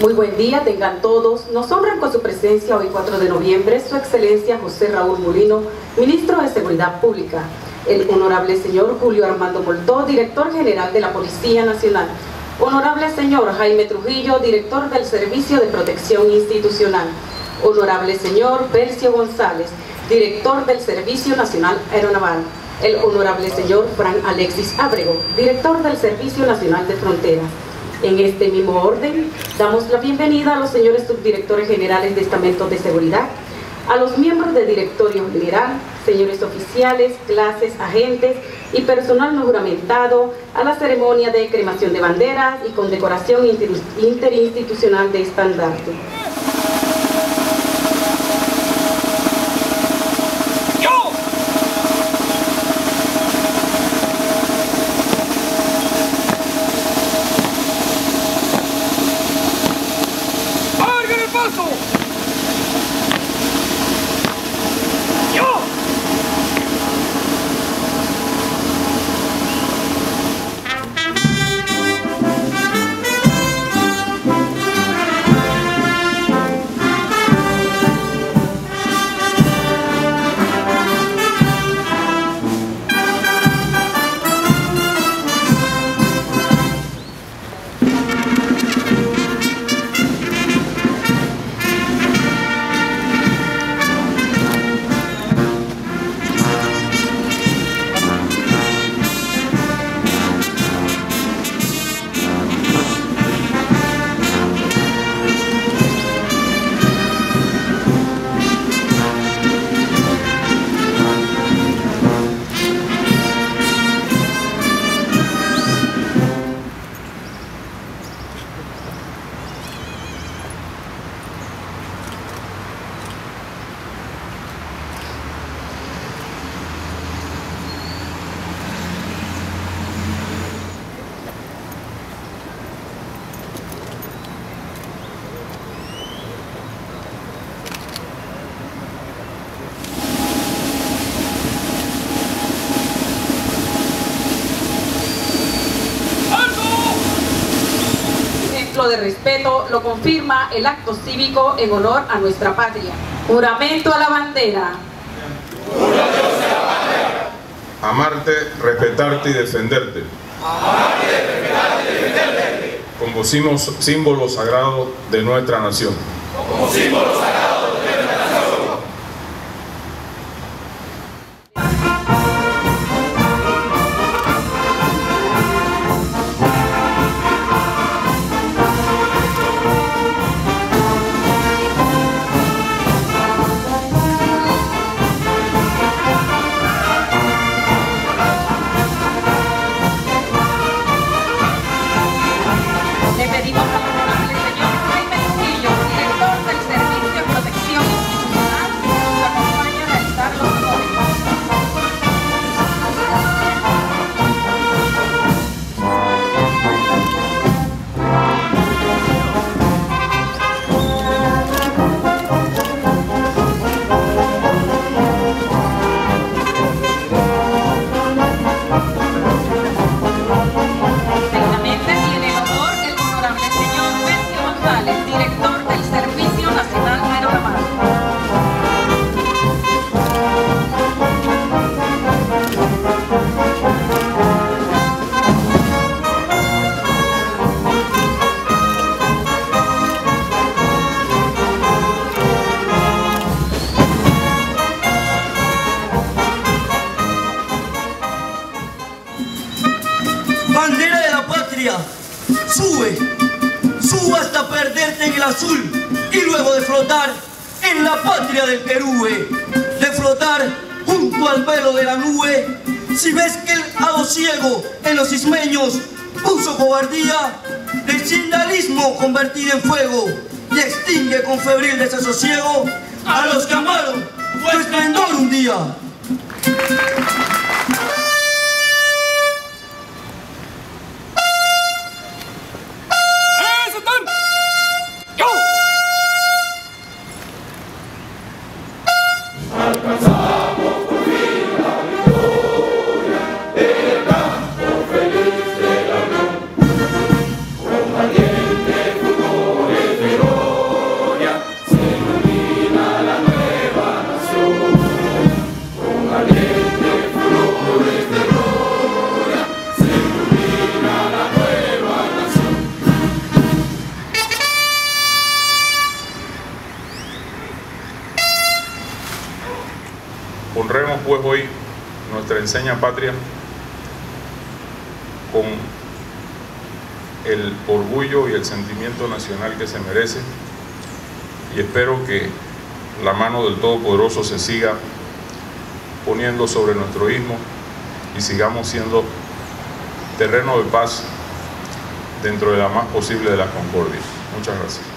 Muy buen día, tengan todos. Nos honran con su presencia hoy 4 de noviembre Su Excelencia José Raúl Mulino, Ministro de Seguridad Pública, el Honorable Señor Julio Armando Moltó, Director General de la Policía Nacional, Honorable Señor Jaime Trujillo, Director del Servicio de Protección Institucional, Honorable Señor Percio González, Director del Servicio Nacional Aeronaval, el Honorable Señor Fran Alexis Ábrego, Director del Servicio Nacional de Fronteras. En este mismo orden, damos la bienvenida a los señores subdirectores generales de estamentos de seguridad, a los miembros del directorio general, señores oficiales, clases, agentes y personal no juramentado, a la ceremonia de cremación de banderas y condecoración interinstitucional de estandarte. De respeto lo confirma el acto cívico en honor a nuestra patria. Juramento a la bandera. Amarte, respetarte y defenderte. Amarte, respetarte y defenderte. Como símbolo sagrado de nuestra nación. Como símbolo sagrado de nuestra nación. Le pedimos al honorable señor Jaime Trujillo, director del Servicio de Protección Institucional, que acompañe a realizar los honores. Director del Servicio Nacional Aeronaval. Bandera de la patria, sube. Sube hasta perderte en el azul y luego de flotar en la patria del querube, de flotar junto al velo de la nube. Si ves que el hado ciego en los ismeños puso cobardía, el sindalismo convertido en fuego y extingue con febril desasosiego a los que amaron tu esplendor un día. Alcanzamos por fin la victoria en el campo feliz de la unión, con valientes fulgores pues hoy nuestra enseña patria con el orgullo y el sentimiento nacional que se merece, y espero que la mano del Todopoderoso se siga poniendo sobre nuestro istmo y sigamos siendo terreno de paz dentro de la más posible de las concordias. Muchas gracias.